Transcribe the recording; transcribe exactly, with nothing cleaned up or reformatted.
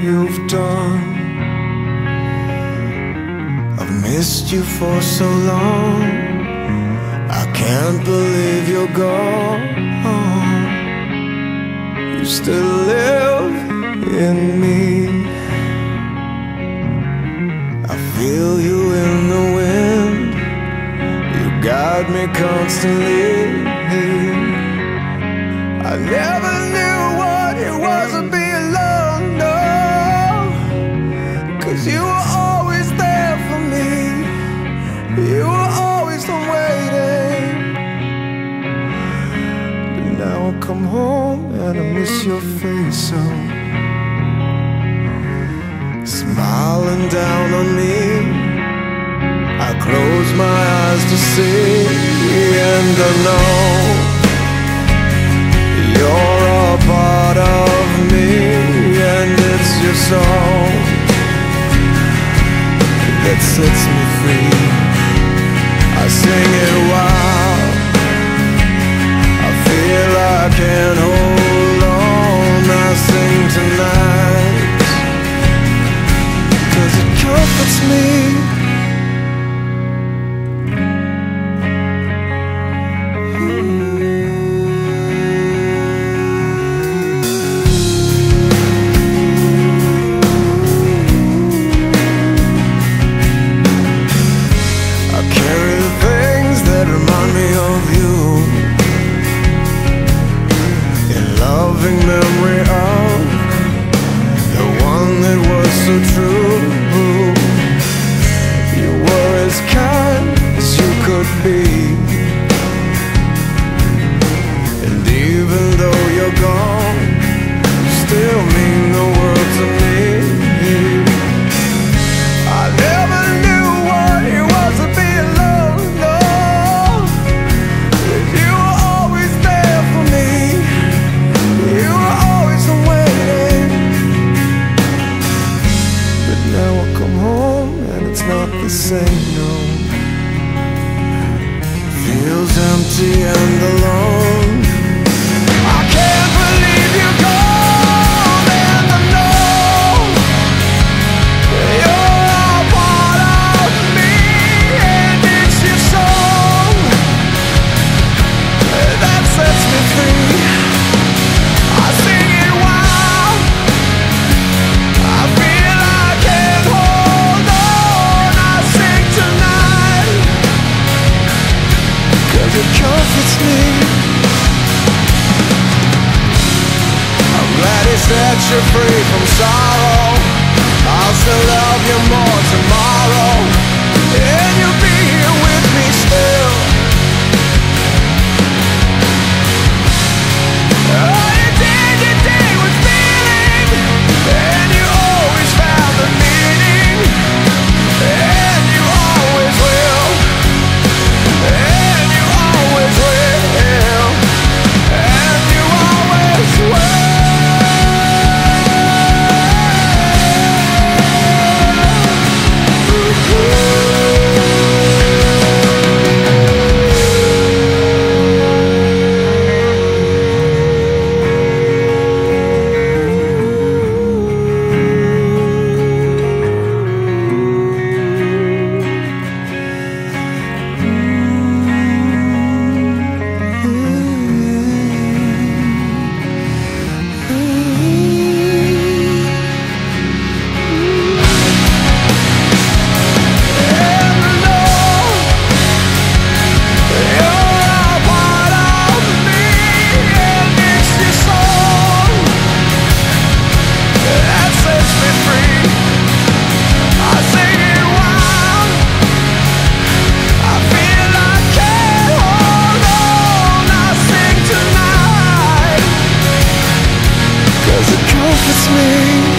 you've done. I've missed you for so long. I can't believe you're gone. You still live in me. I feel you in the wind. You guide me constantly. I never knew what it was to be alone, no, 'cause you were always there for me. You were always waiting. But now I come home and I miss your face so. Smiling down on me, I close my eyes to see, and I know you're a part of me, and it's your song that sets me free. I sing it wild, I feel I can't hold on. I sing tonight 'cause it comforts me. Memory of the one that was so true. You were as kind as you could be, and even though you're gone, you still mean the world to me. I never knew what it was to be alone, no, 'cause you were always there for me. You were always waiting. But now I come home and it's not the same, no. Feels empty and alone. I can't believe you're gone, and I know you're a part of me, and it's your song that sets me free. I sing it wild, I feel I can't hold on. I sing tonight 'cause it comforts me. I'm glad he set you free from sorrow. I'll still love you more tomorrow, and you'll be here with me still. Oh, you did, you did with feeling, and you always found the meaning, and you always will, and you always will, and you always will. It's me.